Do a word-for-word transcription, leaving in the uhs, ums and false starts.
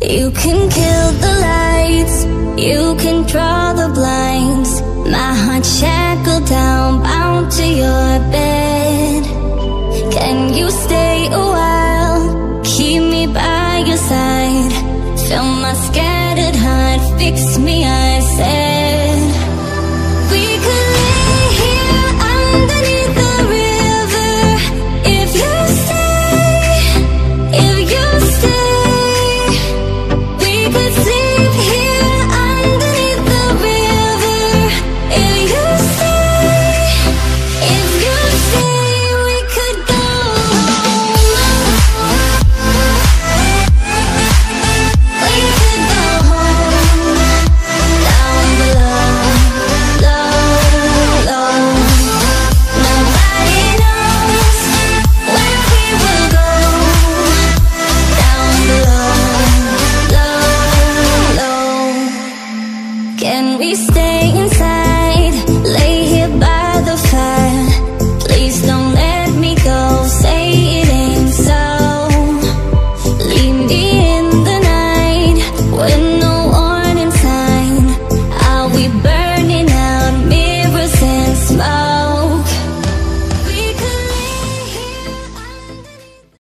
You can kill the lights, you can draw the blinds. My heart shackled down, bound to your bed. Can you stay a while, keep me by your side? Fill my scattered heart, fix me, I said. We could lay here underneath